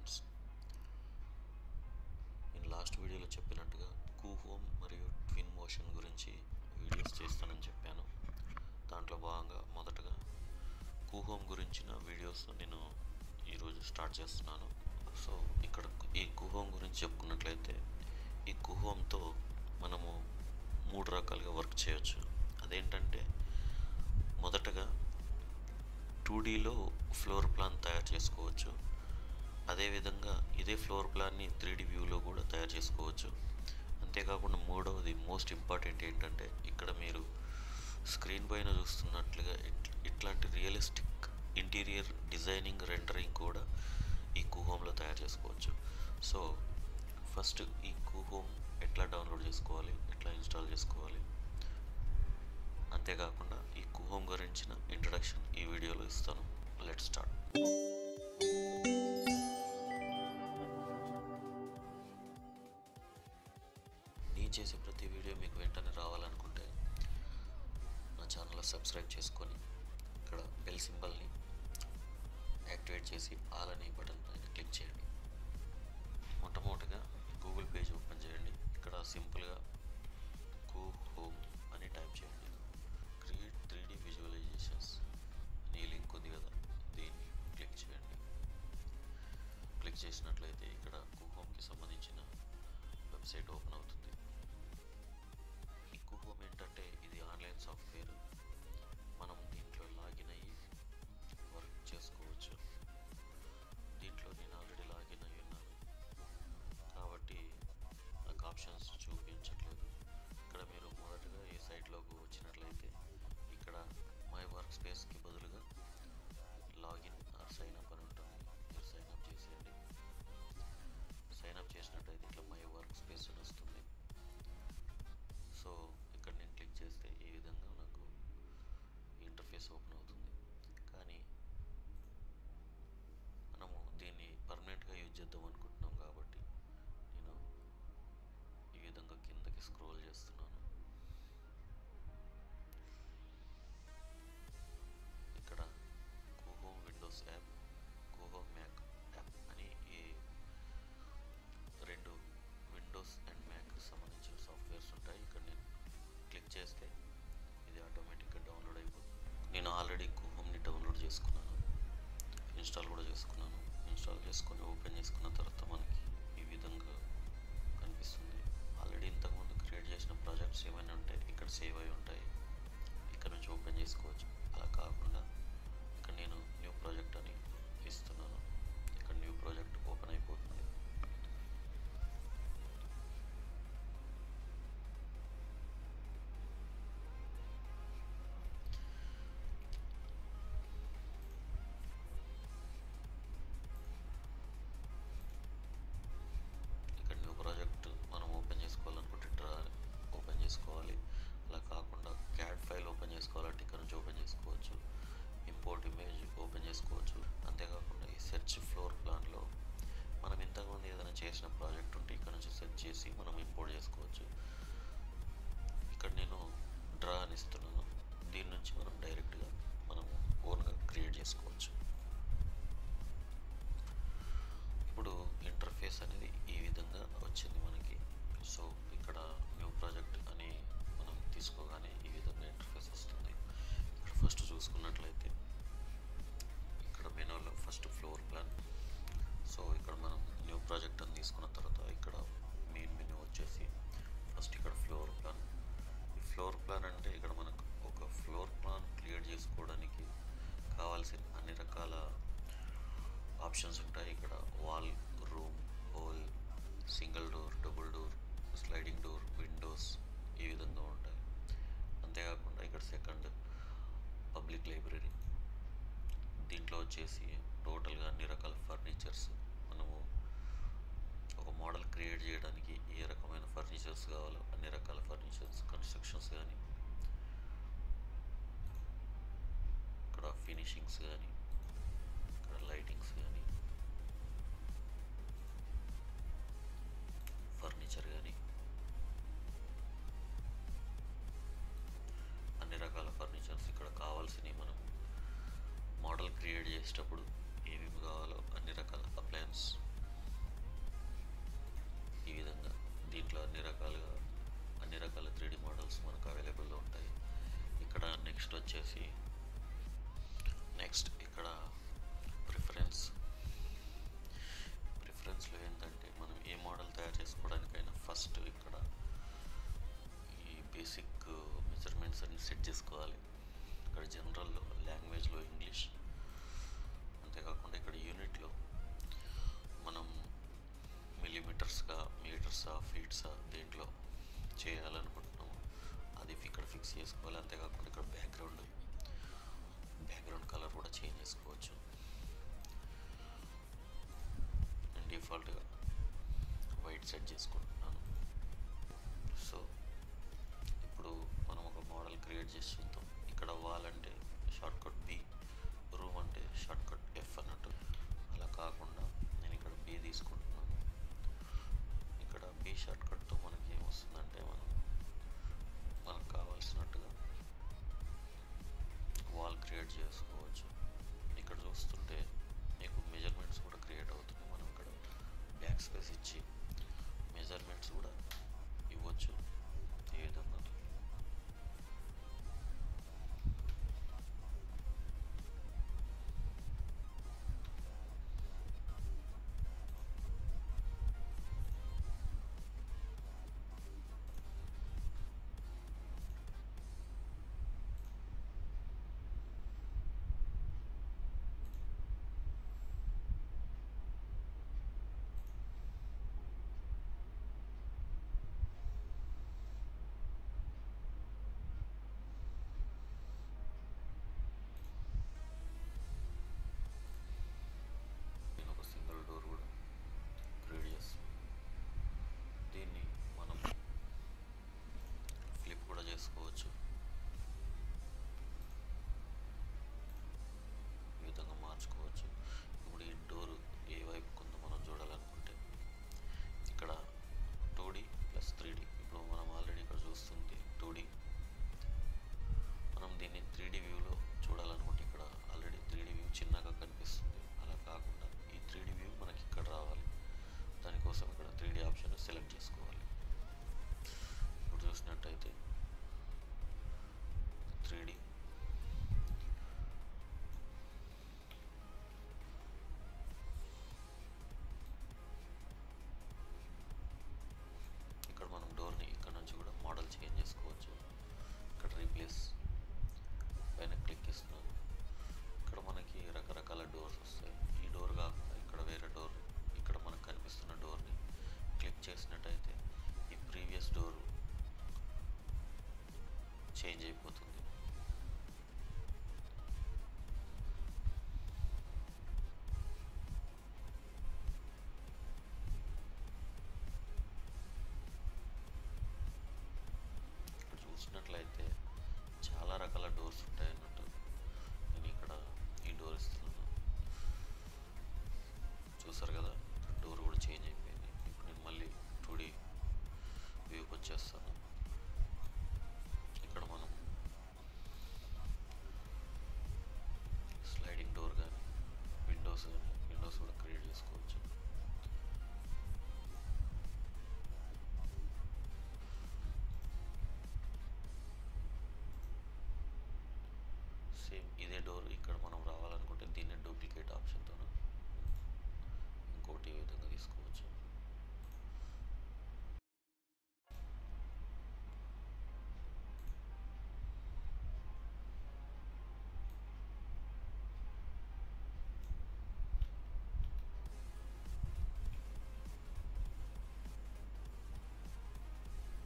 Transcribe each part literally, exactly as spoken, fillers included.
Friends, నేను last వీడియోలో చెప్పినట్టుగా కూహోమ్ మరియు ట్విన్ మోషన్ గురించి వీడియోస్ చేస్తానని చెప్పాను. దాంట్లో భాగంగా మొదటగా కూహోమ్ గురించిన వీడియోస్ నేను ఈరోజు స్టార్ట్ చేస్తున్నాను. సో ఇక్కడ ఈ కూహోమ్ గురించి చెప్పుకున్నట్లయితే, ఈ కూహోమ్తో మనము మూడు రకాలుగా వర్క్ చేయొచ్చు. అదేంటంటే, మొదటగా టూ డీలో ఫ్లోర్ ప్లాన్ తయారు చేసుకోవచ్చు. అదేవిధంగా ఇదే ఫ్లోర్ ప్లాన్ని త్రీ డీ వ్యూలో కూడా తయారు చేసుకోవచ్చు. అంతేకాకుండా మూడవది మోస్ట్ ఇంపార్టెంట్ ఏంటంటే, ఇక్కడ మీరు స్క్రీన్ పైన చూస్తున్నట్లుగా ఇట్లాంటి రియలిస్టిక్ ఇంటీరియర్ డిజైనింగ్ రెండరింగ్ కూడా ఈ కూహోమ్లో తయారు చేసుకోవచ్చు. సో ఫస్ట్ ఈ కూహోమ్ ఎట్లా డౌన్లోడ్ చేసుకోవాలి, ఎట్లా ఇన్స్టాల్ చేసుకోవాలి, అంతేకాకుండా ఈ కూహోమ్ గురించిన ఇంట్రడక్షన్ ఈ వీడియోలో ఇస్తాను. Let start. నేను చేసే ప్రతి వీడియో మీకు వెంటనే రావాలనుకుంటే నా ఛానల్లో సబ్స్క్రైబ్ చేసుకొని ఇక్కడ బెల్ సింబల్ని యాక్టివేట్ చేసి ఆల్ అనే బటన్ పైన క్లిక్ చేయండి. మొట్టమొదటిగా గూగుల్ పేజ్ ఓపెన్ చేయండి. ఇక్కడ సింపుల్గా కూహోమ్ అని టైప్ చేయండి. క్రియేట్ త్రీ డీ విజువలైజేషన్స్ అని లింక్ ఉంది కదా, దీన్ని క్లిక్ చేయండి. క్లిక్ చేసినట్లయితే ఇక్కడ కూహోమ్కి సంబంధించిన వెబ్సైట్ ఓపెన్ అవుతుంది. ఈ కూహోమ్ ఏంటంటే, ఇది ఆన్లైన్ సాఫ్ట్వేర్. మనం దీంట్లో లాగిన్ అయ్యి వర్క్ చేసుకోవచ్చు. దీంట్లో నేను ఆల్రెడీ లాగిన్ అయ్యి ఉన్నాను కాబట్టి నాకు ఆప్షన్స్ చూపించట్లేదు. ఇక్కడ మీరు మొదటగా ఈ సైట్లోకి వచ్చినట్లయితే ఇక్కడ మై వర్క్ స్పేస్కి బదులుగా లాగిన్ ఆర్ సైన్ అప్ అని ఉంటుంది. మీరు సైన్ అప్ చేసేయండి. సైన్ అప్ చేసినట్టయితే ఇట్లా మై వర్క్ స్పేస్ అని వస్తుంది. సో ఇక్కడ నేను క్లిక్ చేస్తే ఈ విధంగా నాకు ఇంటర్ఫేస్ ఓపెన్ అవుతుంది. కానీ మనము దీన్ని పర్మనెంట్గా యూజ్ చేద్దాం అనుకుంటున్నాం కాబట్టి నేను ఈ విధంగా కిందకి స్క్రోల్ చేస్తున్నాను. ఇక్కడ Coohom Windows app, Coohom Mac app అని ఈ రెండు విండోస్ అండ్ మ్యాక్కి సంబంధించిన సాఫ్ట్వేర్స్ ఉంటాయి. ఇక్కడ నేను క్లిక్ చేస్తే ఇది ఆటోమేటిక్గా డౌన్లోడ్ అయిపోతుంది. నేను ఆల్రెడీ కూహోమ్ని డౌన్లోడ్ చేసుకున్నాను, ఇన్స్టాల్ కూడా చేసుకున్నాను. ఇన్స్టాల్ చేసుకొని ఓపెన్ చేసుకున్న తర్వాత మనకి ఈ విధంగా కనిపిస్తుంది. ఆల్రెడీ ఇంతకుముందు క్రియేట్ చేసిన ప్రాజెక్ట్స్ ఏమైనా ఉంటే ఇక్కడ సేవ్ అయి ఉంటాయి. ఇక్కడ నుంచి ఓపెన్ చేసుకోవచ్చు. అలా కాకుండా ఇక్కడ నేను న్యూ ప్రాజెక్ట్ అని ఇస్తున్నాను. ఇక్కడ న్యూ ప్రాజెక్ట్ ఓపెన్ అయిపోతుంది. ప్రాజెక్ట్ మనం ఓపెన్ చేసుకోవాలనుకుంటే డ్రా ఓపెన్ చేసుకోవాలి. అలా కాకుండా క్యాడ్ ఫైల్ ఓపెన్ చేసుకోవాలంటే ఇక్కడ నుంచి ఓపెన్ చేసుకోవచ్చు. ఇంపోర్ట్ ఇమేజ్ ఓపెన్ చేసుకోవచ్చు. అంతేకాకుండా ఈ సెర్చ్ ఫ్లోర్ ప్లాన్లో మనం ఇంతకుముందు ఏదైనా చేసిన ప్రాజెక్ట్ ఉంటే ఇక్కడ నుంచి సెర్చ్ చేసి మనం ఇంపోర్ట్ చేసుకోవచ్చు. ఇక్కడ నేను డ్రా అని ఇస్తున్నాను. దీని నుంచి మనం డైరెక్ట్గా మనం ఓన్గా క్రియేట్ చేసుకోవచ్చు. ఇప్పుడు ఇంటర్ఫేస్ అనేది ఈ విధంగా వచ్చింది మనకి. సో ఇక్కడ న్యూ ప్రాజెక్ట్ అని మనం తీసుకోగానే ఈ విధంగా ఇంటర్ఫేస్ వస్తుంది. ఇక్కడ ఫస్ట్ చూసుకున్నట్లయితే ఇక్కడ మెనూలో ఫస్ట్ ఫ్లోర్ ప్లాన్. సో ఇక్కడ మనం న్యూ ప్రాజెక్ట్ అని తీసుకున్న తర్వాత ఇక్కడ మెయిన్ మెనూ వచ్చేసి ఫస్ట్ ఇక్కడ ఫ్లోర్ ప్లాన్. ఈ ఫ్లోర్ ప్లాన్ అంటే ఇక్కడ మనకు ఒక ఫ్లోర్ ప్లాన్ క్రియేట్ చేసుకోవడానికి కావాల్సిన అన్ని రకాల ఆప్షన్స్ ఉంటాయి. ఇక్కడ wall, room, hole, single door, double door, sliding door, windows ఈ విధంగా ఉంటాయి. అంతేకాకుండా ఇక్కడ సెకండ్ పబ్లిక్ లైబ్రరీ. దీంట్లో వచ్చేసి టోటల్గా అన్ని రకాల ఫర్నిచర్స్, మనము ఒక మోడల్ క్రియేట్ చేయడానికి ఏ రకమైన ఫర్నిచర్స్ కావాలో అన్ని రకాల ఫర్నిచర్స్, కన్స్ట్రక్షన్స్ కానీ, ఇక్కడ ఫినిషింగ్స్ కానీ, ఇక్కడ లైటింగ్స్ కానీ, ఫర్నిచర్ కానీ, అన్ని రకాల ఫర్నిచర్స్ ఇక్కడ కావాల్సినవి మనం మోడల్ క్రియేట్ చేసేటప్పుడు ఏమేమి కావాలో అన్ని రకాల అప్లయన్స్ ఎలిమెంట్స్ దేంట్లో చేయాలనుకుంటున్నాము అది ఇక్కడ ఫిక్స్ చేసుకోవాలి. అంతేకాకుండా ఇక్కడ బ్యాక్గ్రౌండ్ బ్యాక్గ్రౌండ్ కలర్ కూడా చేంజ్ చేసుకోవచ్చు. నేను డిఫాల్ట్గా వైట్ సెట్ చేసుకుంటున్నాను. సో ఇప్పుడు మనం ఒక మోడల్ క్రియేట్ చేసి చూద్దాం. ఇక్కడ వాల్ అంటే షార్ట్ కట్ బి, రూమ్ అంటే షార్ట్ కట్ ఎఫ్ అన్నట్టు. అలా కాకుండా నేను ఇక్కడ బి తీసుకుంటున్నాను. ఇక్కడ బి షార్ట్ కట్తో మనకి ఏమొస్తుందంటే మనం మనకు కావాల్సినట్టుగా వాల్ క్రియేట్ చేసుకోవచ్చు. ఇక్కడ చూస్తుంటే మీకు మెజర్మెంట్స్ కూడా క్రియేట్ అవుతున్నాయి. మనం ఇక్కడ బ్యాక్ స్పేస్ ఇచ్చి మెజర్మెంట్స్ కూడా ఇవ్వచ్చు. ఈ విధంగా చేసుకోవచ్చు. ఈ విధంగా మార్చుకోవచ్చు. ఇప్పుడు ఈ డోరు ఏ వైపు కొంత మనం చూడాలనుకుంటే ఇక్కడ two D plus three D. ఇప్పుడు మనం ఆల్రెడీ ఇక్కడ చూస్తుంది టూ డి. మనం దీన్ని త్రీ డి వ్యూలో చూడాలనుకుంటే ఇక్కడ ఆల్రెడీ త్రీ డి వ్యూ చిన్నగా కనిపిస్తుంది. అలా కాకుండా ఈ త్రీ డి వ్యూ మనకి ఇక్కడ రావాలి. దానికోసం ఇక్కడ త్రీ డి ఆప్షన్ సెలెక్ట్ చేసుకోవాలి. ఇప్పుడు చూసినట్టయితే త్రీ డి ఇక్కడ మనం డోర్ని ఇక్కడ నుంచి కూడా మోడల్ చేంజ్ చేసుకోవచ్చు. ఇక్కడ రీప్లేస్ పైన క్లిక్ ఇస్తున్నాను. ఇక్కడ మనకి రకరకాల డోర్స్ వస్తాయి. ఈ డోర్ కాకుండా ఇక్కడ వేరే డోర్, ఇక్కడ మనకు కనిపిస్తున్న డోర్ని క్లిక్ చేసినట్టయితే ఈ ప్రీవియస్ డోర్ చేంజ్ అయిపోతుంది. చూసినట్లయితే చాలా రకాల డోర్స్ ఉంటాయి అన్నట్టు. నేను ఇక్కడ ఈ డోర్ ఇస్తున్నాను. చూసారు కదా, డోర్ కూడా చేంజ్ అయిపోయింది. ఇప్పుడు నేను మళ్ళీ టూ డి వ్యూకి వచ్చేస్తాను. ఇక్కడ మనం స్లైడింగ్ డోర్ కానీ విండోస్ కానీ విండోస్ కూడా క్రియేట్ చేసుకోవచ్చు. సేమ్ ఇదే డోర్ ఇక్కడ మనం రావాలనుకుంటే దీన్ని డూప్లికేట్ ఆప్షన్తో ఇంకోటి ఈ విధంగా తీసుకోవచ్చు.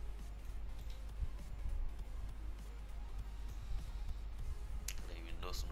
విండోస్ను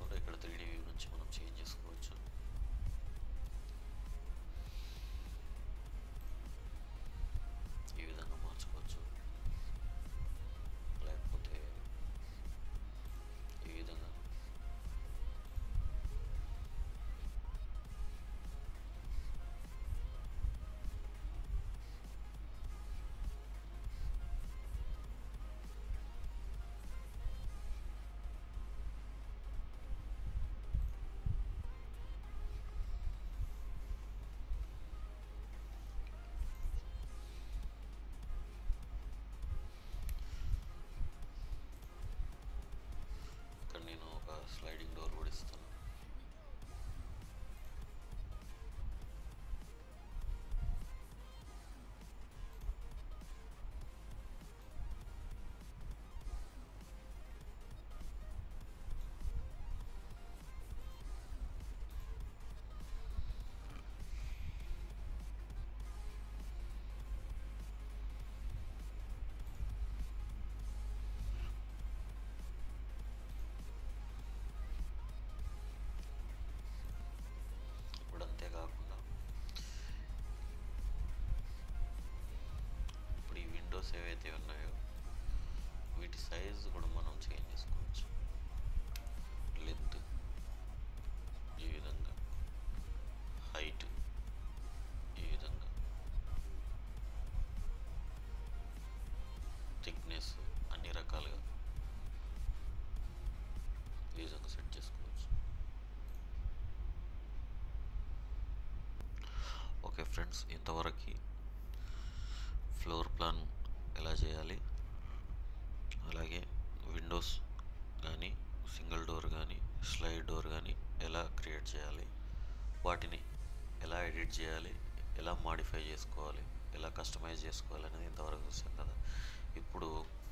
ఫ్రెండ్స్, ఇంతవరకు ఫ్లోర్ ప్లాన్ ఎలా చేయాలి, అలాగే విండోస్ కానీ సింగిల్ డోర్ కానీ స్లైడ్ డోర్ కానీ ఎలా క్రియేట్ చేయాలి, వాటిని ఎలా ఎడిట్ చేయాలి, ఎలా మాడిఫై చేసుకోవాలి, ఎలా కస్టమైజ్ చేసుకోవాలి అనేది ఇంతవరకు చూసాం కదా. ఇప్పుడు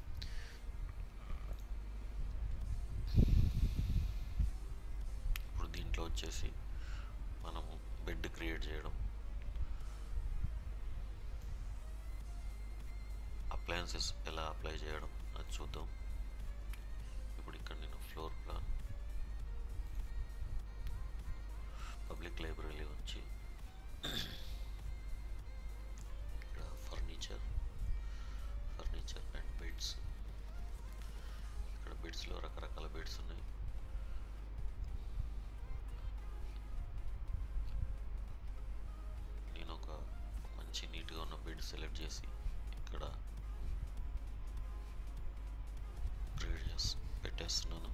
ఇప్పుడు దీంట్లో వచ్చేసి మనము బెడ్ క్రియేట్ చేయడం, అప్లయన్సెస్ ఎలా అప్లై చేయడం అది చూద్దాం. ఇప్పుడు ఇక్కడ నేను ఫ్లోర్ ప్లాన్ పబ్లిక్ లైబ్రరీ వచ్చి ఇక్కడ ఫర్నిచర్ ఫర్నిచర్ అండ్ బెడ్స్, ఇక్కడ బెడ్స్లో రకరకాల బెడ్స్ ఉన్నాయి. నేను ఒక మంచి నీట్గా ఉన్న బెడ్ సెలెక్ట్ చేసి ఇక్కడ క్రియేట్ చేసి పెట్టేస్తున్నాను.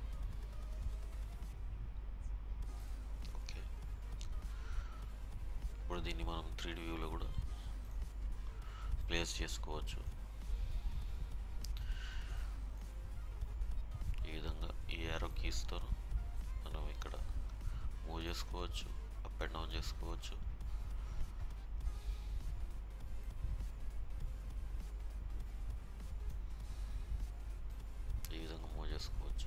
ఓకే, ఇప్పుడు దీన్ని మనం త్రీ డి వ్యూలో కూడా ప్లేస్ చేసుకోవచ్చు. ఈ విధంగా ఈ యారో కీస్తో మనం ఇక్కడ మూవ్ చేసుకోవచ్చు, అప్ అండ్ డౌన్ చేసుకోవచ్చు. ఈ విధంగా మూవ్ చేసుకోవచ్చు.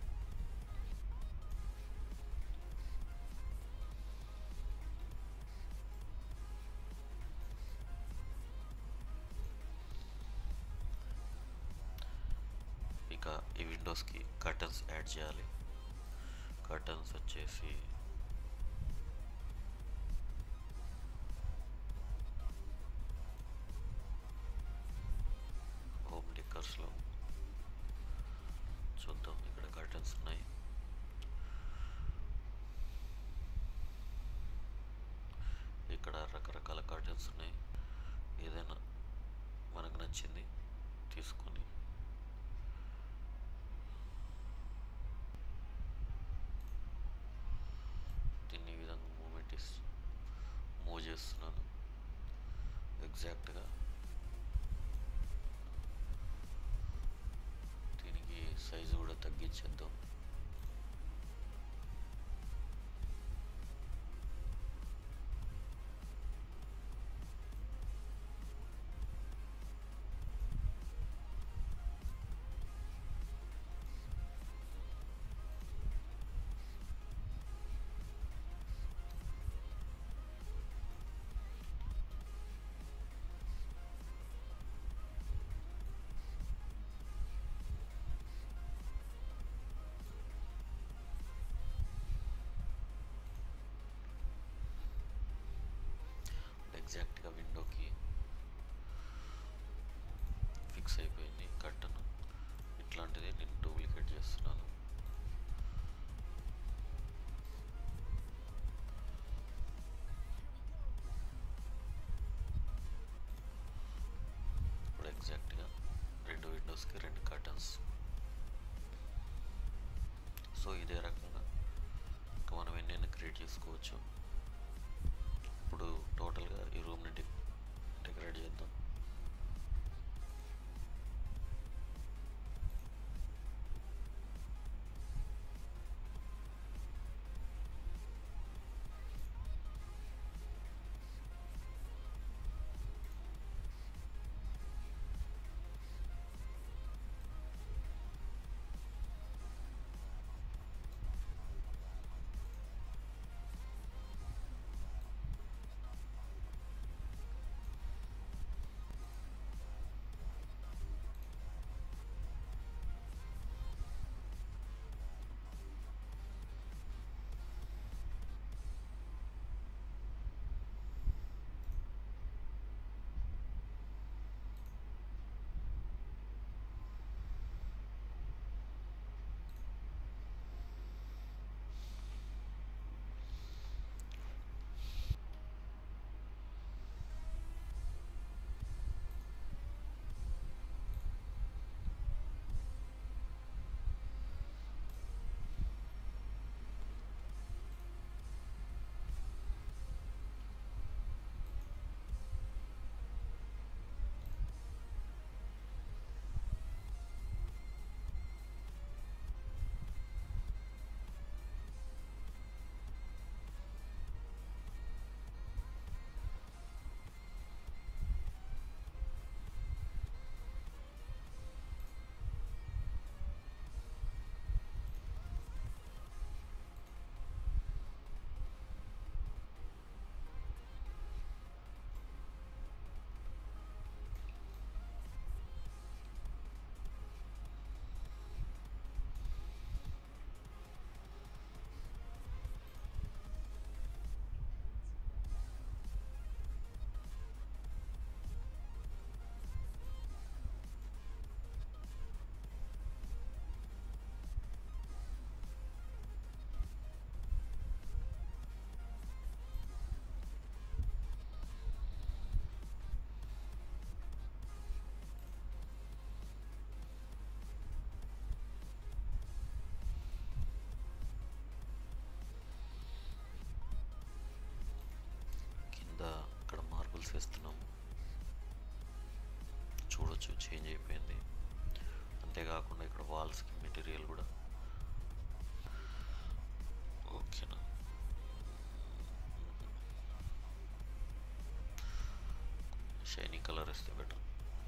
ఇక ఈ విండోస్కి కర్టన్స్ యాడ్ చేయాలి. కర్టన్స్ వచ్చేసి హోమ్ డెకర్స్లో చూద్దాం, ఇక్కడ కర్టన్స్ ఉన్నాయి. ఇక్కడ రకరకాల కర్టన్స్ ఉన్నాయి. ఏదైనా మనకు నచ్చింది తీసుకొని దీన్ని ఈ విధంగా మూమెంట్ ఇస్తూ మూవ్ చేస్తున్నాను. ఎగ్జాక్ట్గా దీనికి సైజు కూడా తగ్గించేద్దాం. ఎగ్జాక్ట్గా విండోకి ఫిక్స్ అయిపోయింది కర్టన్. ఇట్లాంటిది నేను డూప్లికేట్ చేస్తున్నాను. ఇప్పుడు ఎగ్జాక్ట్గా రెండు విండోస్కి రెండు కర్టన్స్. సో ఇదే రకంగా ఇంకా మనం ఎన్నైనా క్రియేట్ చేసుకోవచ్చు. ఇప్పుడు టోటల్గా ఈ రూమ్ని డె డెకరేట్ చేద్దాం. తీసేస్తున్నాము. చూడొచ్చు చేంజ్ అయిపోయింది. అంతేకాకుండా ఇక్కడ వాల్స్కి మెటీరియల్ కూడా ఓకేనా. షైనీ కలర్ ఇస్తే బెటర్.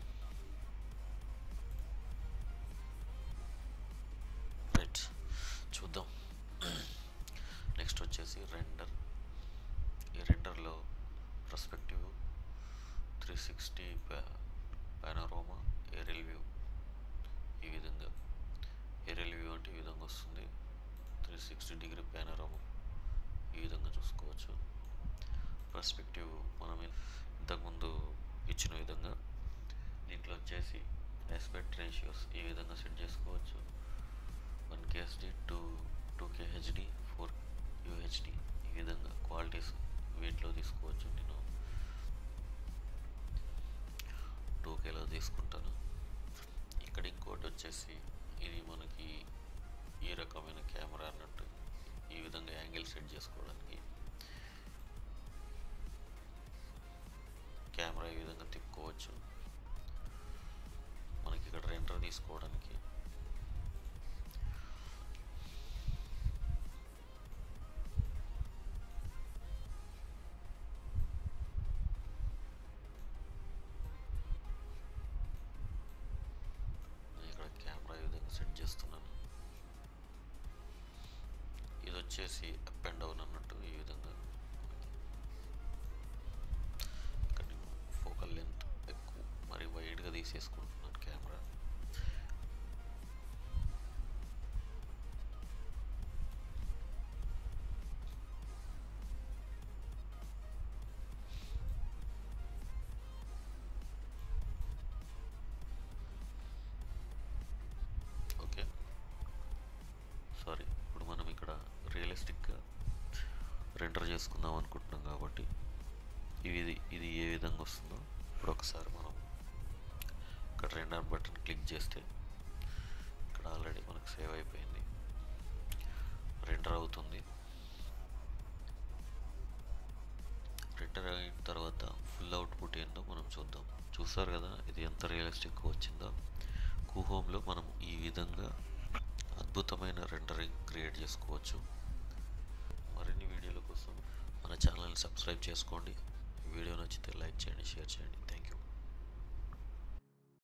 రైట్, చూద్దాం. నెక్స్ట్ వచ్చేసి రెండర్. ఈ రెండర్లో perspective, three sixty panorama, aerial view. ఈ విధంగా ఏరియల్ వ్యూ అంటే ఈ విధంగా వస్తుంది. త్రీ సిక్స్టీ డిగ్రీ పానోరామా ఈ విధంగా చూసుకోవచ్చు. పర్స్పెక్టివ్ మనం ఇంతకుముందు ఇచ్చిన విధంగా దీంట్లో వచ్చేసి ఆస్పెక్ట్ రేషియోస్ ఈ విధంగా సెట్ చేసుకోవచ్చు. One KHD, two two KHD, four UHD ఈ విధంగా క్వాలిటీస్ వీటిలో తీసుకోవచ్చు. నేను టూ కేలో తీసుకుంటాను. ఇక్కడ ఇంకోటి వచ్చేసి ఇది మనకి ఈ రకమైన కెమెరా అన్నట్టు ఈ విధంగా యాంగిల్ సెట్ చేసుకోవడానికి కెమెరా ఈ విధంగా తిప్పుకోవచ్చు. మనకి ఇక్కడ రెండర్ తీసుకోవడానికి ఇక్కడ కెమెరా ఈ విధంగా సెట్ చేస్తున్నాను. ఇది వచ్చేసి అప్ అండ్ డౌన్ అన్నట్టు ఈ విధంగా. ఇక్కడ ఫోకల్ లెంత్ ఎక్కువ మరి వైడ్గా తీసేసుకుంటున్నాను కెమెరా. Okay, sorry. ఇప్పుడు మనం ఇక్కడ రియలిస్టిక్గా రెండర్ చేసుకుందాం అనుకుంటున్నాం కాబట్టి ఇది ఇది ఏ విధంగా వస్తుందో ఇప్పుడు ఒకసారి మనం ఇక్కడ రెండర్ బటన్ క్లిక్ చేస్తే ఇక్కడ ఆల్రెడీ మనకు సేవ్ అయిపోయింది, రెండర్ అవుతుంది. రెండర్ అయిన తర్వాత ఫుల్ అవుట్పుట్ ఏంటో మనం చూద్దాం. చూసారు కదా ఇది ఎంత రియలిస్టిక్గా వచ్చిందో. కుహోమ్లో మనం ఈ విధంగా అద్భుతమైన రెండరింగ్ క్రియేట్ చేసుకోవచ్చు. మరిన్ని వీడియోల కోసం మన ఛానల్ని సబ్స్క్రైబ్ చేసుకోండి. వీడియో నచ్చితే లైక్ చేయండి, షేర్ చేయండి. Thank you.